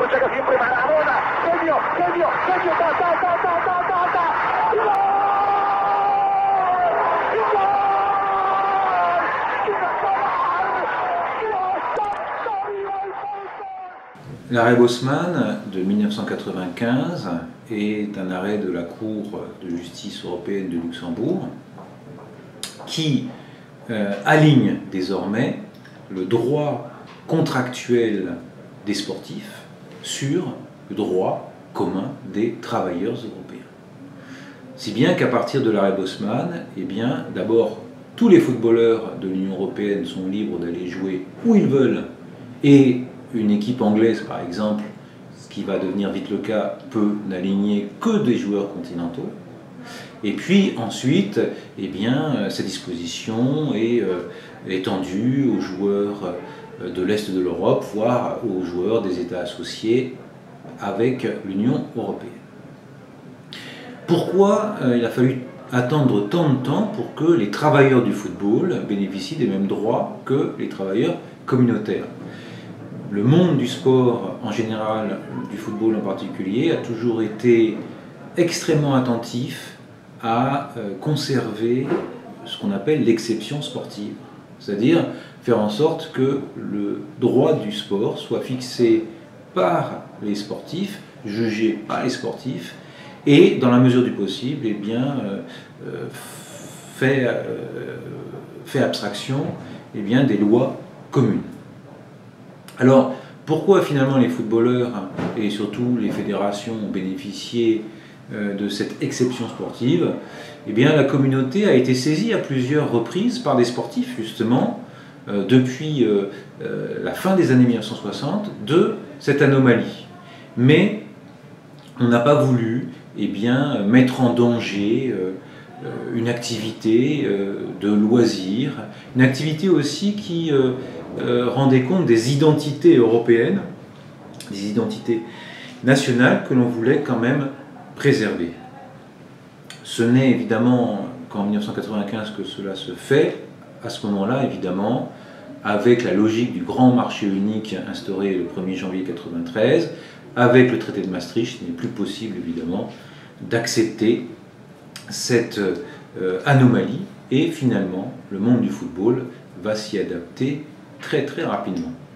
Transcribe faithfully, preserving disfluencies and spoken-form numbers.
llega siempre Maradona, genio, genio, genio, ta, ta, ta, ta, ta, ta, ta, y gol, y gol, y gol, L'arrêt Bosman de mille neuf cent quatre-vingt-quinze est un arrêt de la Cour de justice européenne de Luxembourg qui euh, aligne désormais le droit contractuel des sportifs sur le droit commun des travailleurs européens. Si bien qu'à partir de l'arrêt Bosman, eh bien, d'abord, tous les footballeurs de l'Union européenne sont libres d'aller jouer où ils veulent, et une équipe anglaise, par exemple, ce qui va devenir vite le cas, peut n'aligner que des joueurs continentaux. Et puis ensuite, eh bien, cette disposition est euh, étendue aux joueurs euh, de l'Est de l'Europe, voire aux joueurs des États associés avec l'Union européenne. Pourquoi euh, il a fallu attendre tant de temps pour que les travailleurs du football bénéficient des mêmes droits que les travailleurs communautaires? Le monde du sport en général, du football en particulier, a toujours été extrêmement attentif à euh, conserver ce qu'on appelle l'exception sportive, c'est-à-dire faire en sorte que le droit du sport soit fixé par les sportifs, jugé par les sportifs, et dans la mesure du possible, eh bien, euh, euh, fait, euh, fait abstraction eh bien, des lois communes. Alors, pourquoi finalement les footballeurs et surtout les fédérations ont bénéficié de cette exception sportive? Eh bien, la communauté a été saisie à plusieurs reprises par des sportifs, justement, euh, depuis euh, euh, la fin des années mille neuf cent soixante, de cette anomalie. Mais on n'a pas voulu eh bien, mettre en danger euh, une activité euh, de loisir, une activité aussi qui euh, euh, rendait compte des identités européennes, des identités nationales que l'on voulait quand même préserver. Ce n'est évidemment qu'en mille neuf cent quatre-vingt-quinze que cela se fait, à ce moment-là évidemment, avec la logique du grand marché unique instauré le premier janvier mille neuf cent quatre-vingt-treize, avec le traité de Maastricht, il n'est plus possible évidemment d'accepter cette euh, anomalie, et finalement le monde du football va s'y adapter très très rapidement.